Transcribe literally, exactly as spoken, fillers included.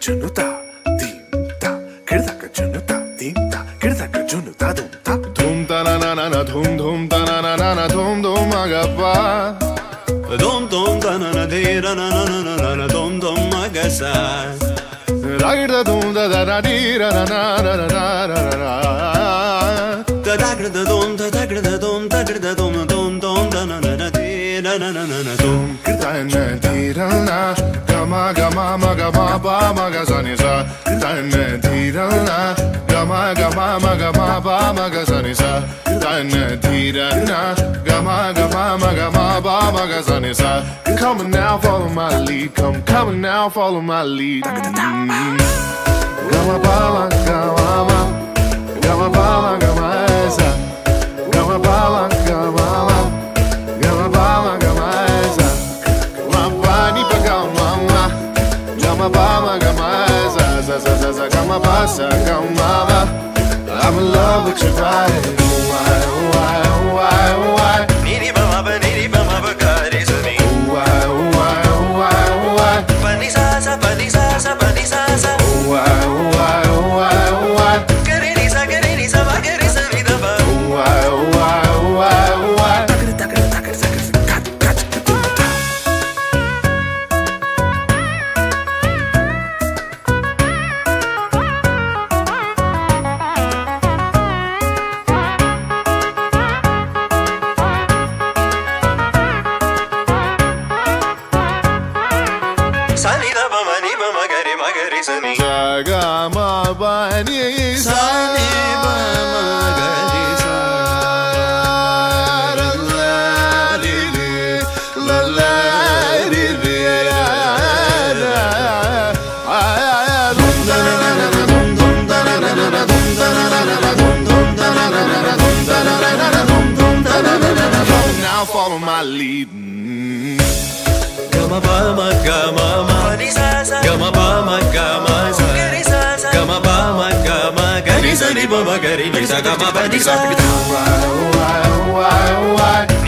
junuta, dimta, kirdaka junuta, dimta, kirdaka junuta, dumta, Dhum ta na na na na dhum dhum ta na na na na dhum dhum agappa. Dum dum da na na de ra na na na na na na dum dum magasa. Ragda dhum da da da di ra na na na na na na na. Da da gra da dum da da gra da dum da gra da dum dum dum da na na na de ra na na na na dum. Kirta na di ra na gama gama ma gama ba ma ga sa ni sa. Kirta na di ra na gama gama ma gama ba ma ga sa ni sa. Kirta na di ra na gama gama ma gama ba ma ga sa ni sa. Come on now, follow my lead. Come, come on now, follow my lead. Gama ba ma gama ma gama ba ma gama sa. Gama ba ma gama ma gama ba ma gama sa. Ma ba ni pa gama ma gama ba ma gama sa sa sa sa sa gama ba sa gama ma. I'm in love with your body. Why, why, why, why? Niri ba ma ba niri ba ma ba ga re sa ni. Why, why, why, why? Pa ni sa sa pa ni sa sa pa ni sa sa. Why, why, why, why? Ga re ni sa ga re ni sa ba ga re sa ni da ba. Why, why, why, why? takir takir takir takir, kat kat dumta. Sa ni da ba ma ni ba ma ga re ma ga re sa ni. Gama ba ni Sa ni ba ma ga re sa. La la li li, la la li li, la la. Dum da na na na na dum dum da na na na na dum da na na na na dum dum da na na na na dum da na na na na dum dum da na na na na dum. Now follow my lead. Gama ba ma gama ma ni sa sa. Gama ba ma gama sa. Ga re sa sa. Gama ba ma gama ga re sa ni ba ma ga re ni sa gama ba ni sa. Why, why, why, why?